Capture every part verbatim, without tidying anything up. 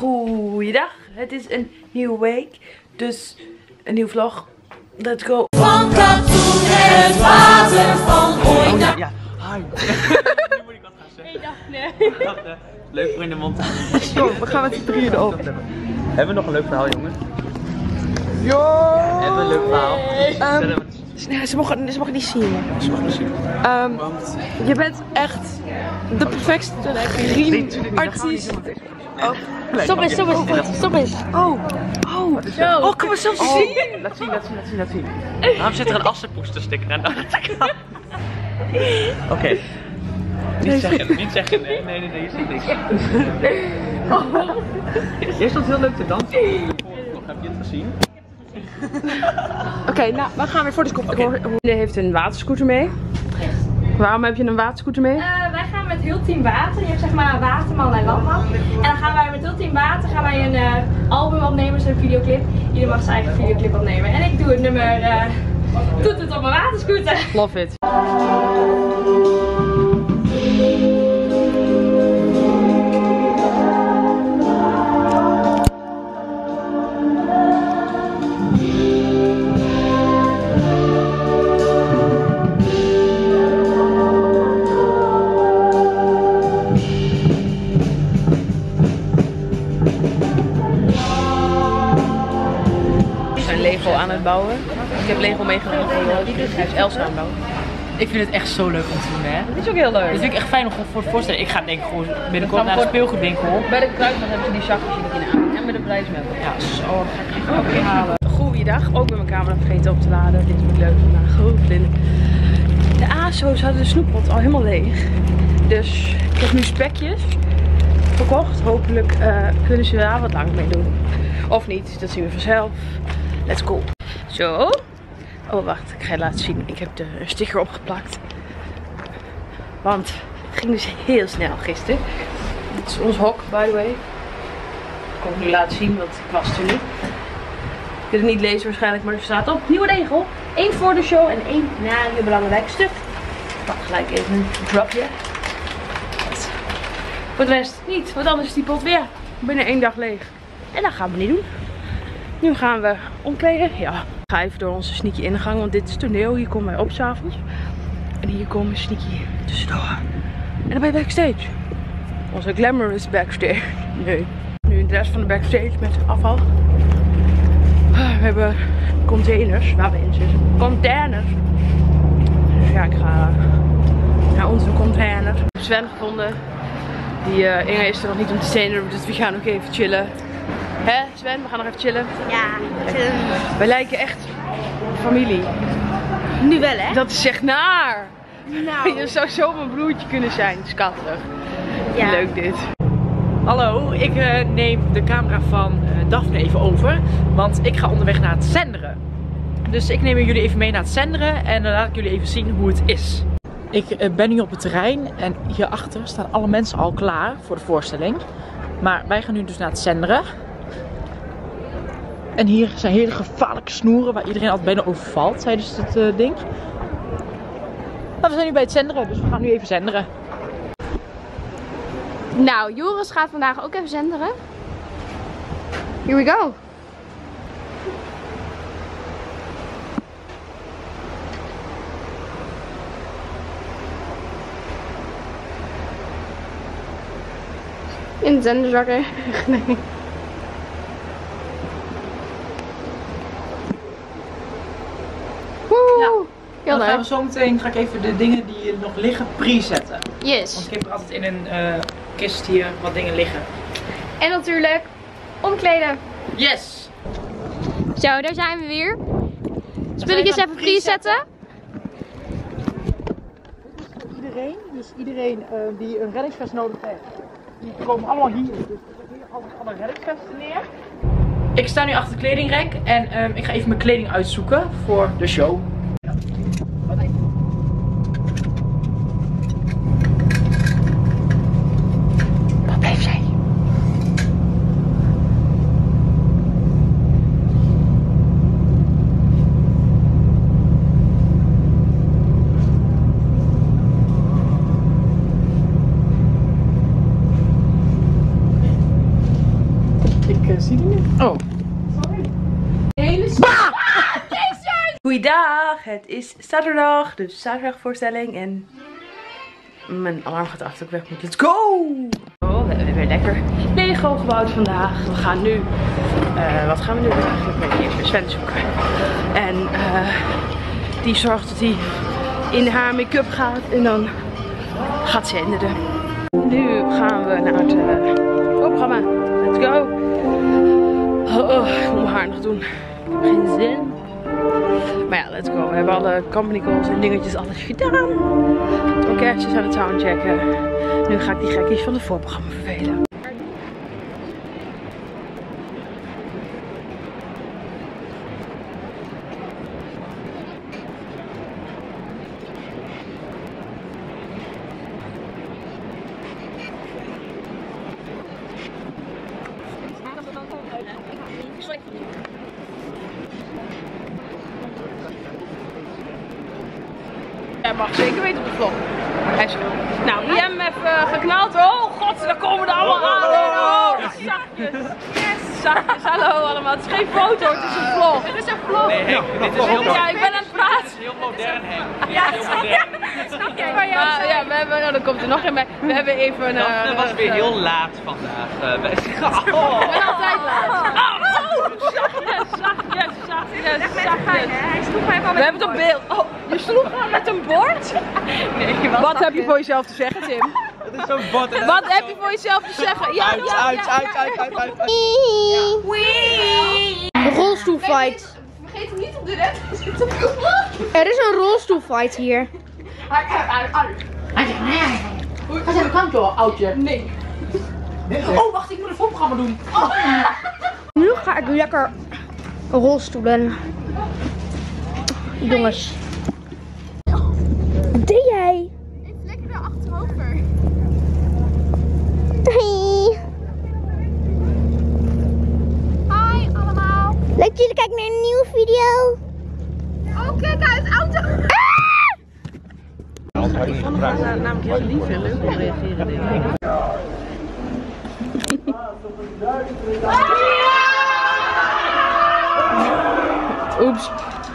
Goeiedag, het is een nieuwe week, dus een nieuwe vlog. Let's go. Van katoen en het water van ooit. Oh ja, ja. Hi. Nu moet ik wat gaan zeggen. Nee, dag, nee. Dacht, uh, leuk voor in de mond. Zo, we gaan met z'n drieën erop. Hebben we nog een leuk verhaal, jongens? Yo! Hebben we een leuk verhaal? Um, nee, ze, mogen, ze mogen niet zien. Ze mag niet zien. Um, je bent echt de perfectste green-artiest. Oh. Stop eens, stop eens, stop eens. Oh, oh, oh, kan we zelfs Oh. zien? Laat zien, laat zien, laat zien, laat zien. Waarom zit er een assenpoestersticker aan de achterkant? Oké. Okay. Niet zeggen, niet zeggen, nee, nee, nee, nee, je ziet niks. Jij stond heel leuk te dansen. Heb je het gezien? Oké, okay, nou, we gaan weer voor de scooter. Okay. Hij heeft een waterscooter mee. Waarom heb je een waterscooter mee? Uh, wij gaan met heel Team Water. Je hebt zeg maar Waterman en Landman. En dan gaan wij met heel Team Water gaan wij een uh, album opnemen, dus een videoclip. Ieder mag zijn eigen videoclip opnemen. En ik doe het nummer uh, Doet het op mijn waterscooter. Love it. Lego aan het bouwen. Ik heb Lego meegenomen voor Jorrit. Hij is Elsa aan het bouwen. Ik vind het echt zo leuk om te doen, hè? Dat is ook heel leuk. Dat vind ik echt fijn om gewoon voor te voorstellen. Ik ga denk ik gewoon binnenkort naar de speelgoedwinkel. Bij de kruidvat hebben ze die zakjes die in aan. En met de prijsmelk. Ja, zo. Ga ik even halen. Goeiedag. Ook met mijn camera vergeten op te laden. Dit wordt leuk vandaag. Goed, Lin. De A S O's hadden de snoeppot al helemaal leeg. Dus ik heb nu spekjes verkocht. Hopelijk uh, kunnen ze daar wat lang mee doen. Of niet, dat zien we vanzelf. Let's go. Zo. Oh, wacht. Ik ga je laten zien. Ik heb de sticker opgeplakt. Want het ging dus heel snel gisteren. Dit is ons hok, by the way. Ik kan het nu laten zien, want ik was er niet. Je kunt het niet lezen waarschijnlijk, maar er staat op. Nieuwe regel. Eén voor de show en één na je belangrijkste. Ik pak gelijk even een dropje. Voor de rest niet, want anders is die pot weer binnen één dag leeg. En dat gaan we niet doen. Nu gaan we omkleden. Ja, ik ga even door onze sneaky ingang, want dit is toneel. Hier komen wij op 's avonds. En hier komen we sneaky tussendoor. En dan ben je backstage. Onze glamorous backstage. Nee. Nu de rest van de backstage met afval. We hebben containers waar we in zitten. Containers. Dus ja, ik ga naar onze container. Ik heb Sven gevonden. Die uh, Inge is er nog niet om te trainen, dus we gaan ook even chillen. Hè Sven, we gaan nog even chillen. Ja, chillen. Wij lijken echt familie. Nu wel, hè? Dat is echt naar. Nou. Je zou zo mijn broertje kunnen zijn, schattig. Ja. Leuk dit. Hallo, ik uh, neem de camera van uh, Daphne even over, want ik ga onderweg naar het zenderen. Dus ik neem jullie even mee naar het zenderen en dan laat ik jullie even zien hoe het is. Ik uh, ben nu op het terrein en hierachter staan alle mensen al klaar voor de voorstelling. Maar wij gaan nu dus naar het zenderen. En hier zijn hele gevaarlijke snoeren waar iedereen altijd bijna overvalt tijdens het uh, ding. Maar we zijn nu bij het zenderen, dus we gaan nu even zenderen. Nou, Joris gaat vandaag ook even zenderen. Here we go. In de zenderzakken. Nee. Woe! Heel Dan gaan we leuk. zo meteen, ga ik even de dingen die nog liggen presetten. Want Yes. ik heb er altijd in een uh, kist hier wat dingen liggen. En natuurlijk omkleden. Yes! Zo, daar zijn we weer. Spulletjes even presetten. Iedereen, dus iedereen uh, die een reddingsvest nodig heeft, die komen allemaal hier. Dus ik heb hier altijd alle reddingsvesten neer. Ik sta nu achter het kledingrek en um, ik ga even mijn kleding uitzoeken voor de show. Waar blijft zij? Ik uh, zie die niet. Oh. Hele Goeiedag, het is zaterdag, dus zaterdagvoorstelling en mijn alarm gaat af dat ik weg moet. Let's go! Oh, we hebben weer lekker Lego gebouwd vandaag. We gaan nu, uh, wat gaan we nu doen eigenlijk? Ik ben eerst weer Sven zoeken. En uh, die zorgt dat hij in haar make-up gaat en dan gaat ze zenderen. Nu gaan we naar het uh, programma. Let's go! Oh, oh, ik moet mijn haar nog doen. Ik heb geen zin. Maar ja, let's go. We hebben alle company calls en dingetjes alles gedaan. Orkestjes aan het soundchecken. Nu ga ik die gekkies van het voorprogramma vervelen. Jij mag zeker weten op de vlog. Hij is... Nou, wie hem even geknald. Oh god, daar komen er allemaal aan. Oh, zachtjes. Yes, zachtjes. Hallo allemaal. Het is geen foto, het is een vlog. Het is een vlog. Nee, Henk, dit is heel Ja, ik ben aan het praten. Het is heel modern, Henk. Ja, snap je? Maar ja, we hebben, nou, dan komt er nog een bij. We hebben even een... Dat Uh, was weer uh, heel laat vandaag. Uh, wij oh. Ik ben altijd laat. Oh, oh, zachtjes, zachtjes, zachtjes, zachtjes. Hij sloeg mij van We hebben het op beeld. Oh, je sloeg haar met een bord? Nee, wat heb je voor jezelf te zeggen, Tim? Het is zo'n bot. Wat heb je voor jezelf te zeggen? Ja, Uit, ja, uit, ja, uit, ja, uit, ja. uit, uit, uit. Een rolstoelfight. Vergeet hem niet op de red te zitten. Er is een rolstoelfight hier. Ga je de kant door, oudje? Nee. Oh, wacht, ik moet een voorprogramma doen. Nu ga ik lekker rolstoelen. Jongens. Wat deed jij? Ik lekker er achterover. Hey. Hi allemaal. Leuk dat jullie kijken naar een nieuwe video. Oh kijk uit, auto. Ik vond het namelijk heel lief en leuk om te reageren, denk ik. Oeps.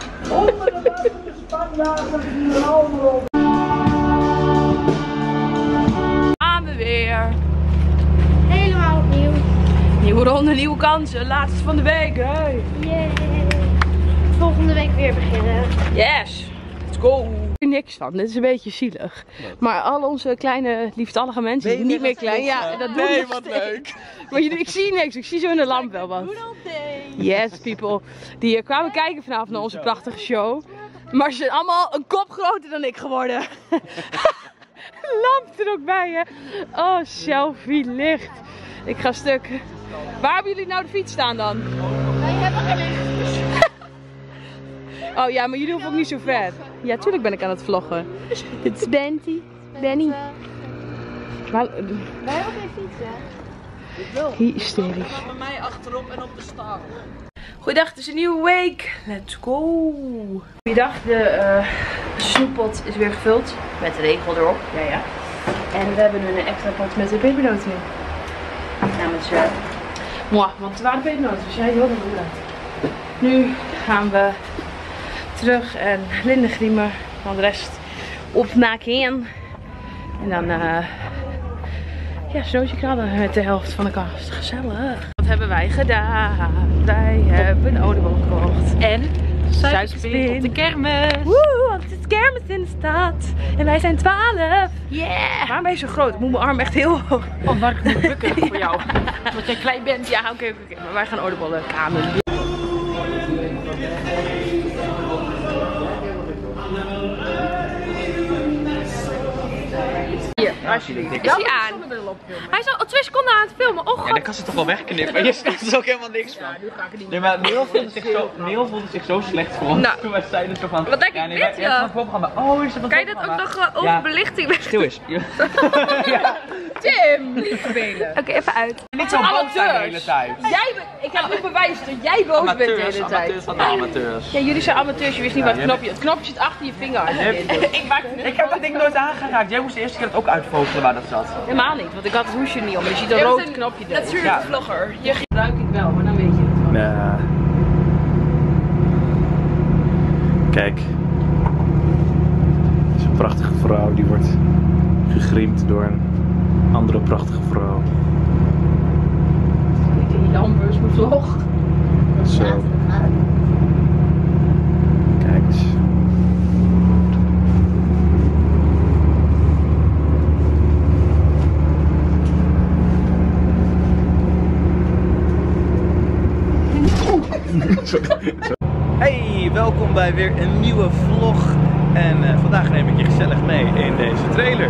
Gaan we weer. Helemaal opnieuw. Nieuwe ronde, nieuwe kansen. Laatste van de week. Hey. Yay. Volgende week weer beginnen. Yes. Let's go. Er niks van. Dit is een beetje zielig. Maar al onze kleine lieftallige mensen, die niet meer klein, ja, dat doen Nee, nog wat steeds. leuk. Maar jullie, ik zie niks. Ik zie zo in de lamp wel wat. Yes, people. Die uh, kwamen kijken vanavond naar onze prachtige show. Maar ze zijn allemaal een kop groter dan ik geworden. Lamp er ook bij, hè. Oh, selfie licht. Ik ga stuk. Waar hebben jullie nou de fiets staan dan? Wij hebben geen licht. Oh ja, maar jullie hoeven ook niet zo ver. Ja, tuurlijk ben ik aan het vloggen. Dit is Benty. Benny. Maar, Wij hebben geen fiets, hè? hysterisch. Bij mij achterop en op de start. Goeiedag, het is een nieuwe week. Let's go. Goeiedag, de uh, snoeppot is weer gevuld. Met de regel erop. Ja, ja. En we hebben nu een extra pot met de pepernoten in. Namens uh, moi, want het waren pepernoten, dus jij heel erg goed uit. Nu gaan we terug en lindengriemen. Van de rest opmaken. En dan uh, ja, snootje krabben met de helft van de kast. Gezellig. Wat hebben wij gedaan? Wij hebben een oliebol gekocht. En suikerspin op de kermis. Woe, want het is kermis in de stad. En wij zijn twaalf. Yeah! Waarom ben je zo groot? Ik moet mijn arm echt heel hoog. Oh, waar ik moet bukken voor jou. Omdat jij klein bent. Ja, oké, okay, oké. Okay. Maar wij gaan oliebollen kamen. Hier, alsjeblieft. Is hij aan? Hij is al twee seconden aan het filmen. Oh god. Ja, dan kan ze toch wel wegknippen. Je snapt er ook helemaal niks van. Nu ga ik het niet Nee, maar Neil voelde zich zo, Neil voelde zich zo slecht voor ons. Nou. Toen wij zeiden zo van... Wat denk ja, ik nee, dit, wij- ja? ja, van het voorprogramma. Oh, is dat van Kan je het dat ook voorprogramma? nog uh, over Ja. belichting weg? Stil eens. Ja. Tim! Niet vervelen. Oké, even uit. Niet zo boos zijn de hele tijd. Jij bent, ik heb nu bewijs dat jij boos bent de Amateurs, hele tijd. amateurs van de amateurs. Ja, jullie zijn amateurs, je wist niet Ja, wat het jij knopje. Het knopje zit achter je vinger. Ik, ik heb dat ding nooit aangeraakt. Jij moest de eerste keer het ook uitvallen. vogelen waar dat zat. Helemaal niet, want ik had het hoesje niet om. Je ziet een Je rood bent een knopje er. Natuurlijk Ja. vlogger. Je Gebruik ik wel, maar dan weet je het wel. Ja. Kijk. Het is een prachtige vrouw die wordt gegriemd door een andere prachtige vrouw. Ik denk Jambers, mijn vlog. Zo. Kijk eens. Hey, welkom bij weer een nieuwe vlog. En uh, vandaag neem ik je gezellig mee in deze trailer.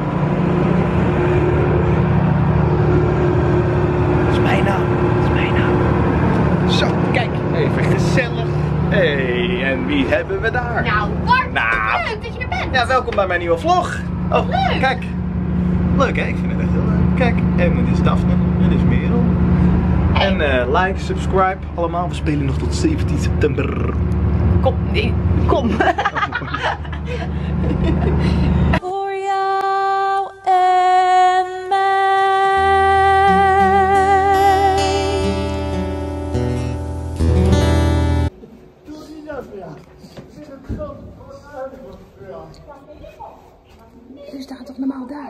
Dat is mijn naam. Dat is mijn naam. Zo, kijk, even gezellig. Hey, en wie hebben we daar? Nou, Bart, Nou. leuk dat je er bent. Ja, welkom bij mijn nieuwe vlog. Oh, Leuk. kijk. Leuk hè, ik vind het echt heel leuk. Kijk, en dit is Daphne, en dit is Merel. En uh, like, subscribe, allemaal. We spelen nog tot zeventien september. Kom, nee, kom. Voor jou en mij. Jullie staan toch normaal daar?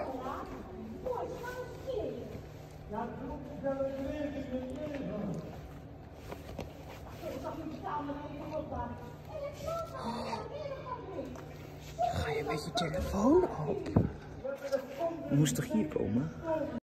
Ga je met je telefoon op? Je moest toch hier komen?